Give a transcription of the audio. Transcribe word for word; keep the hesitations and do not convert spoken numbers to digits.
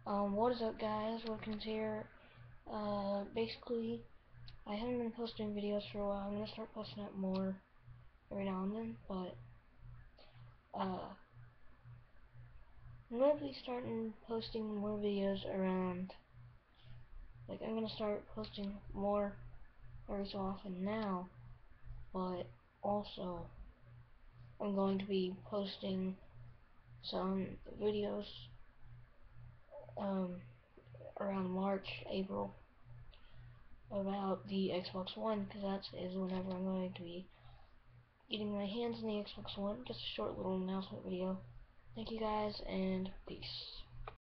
Um, what is up, guys? Wilkins here. Uh, basically, I haven't been posting videos for a while. I'm gonna start posting it more every now and then, but uh, I'm gonna be starting posting more videos around. Like, I'm gonna start posting more every so often now, but also I'm going to be posting some videos um around March, April about the Xbox One, because that is whenever I'm going to be getting my hands on the Xbox One. Just a short little announcement video. Thank you guys, and peace.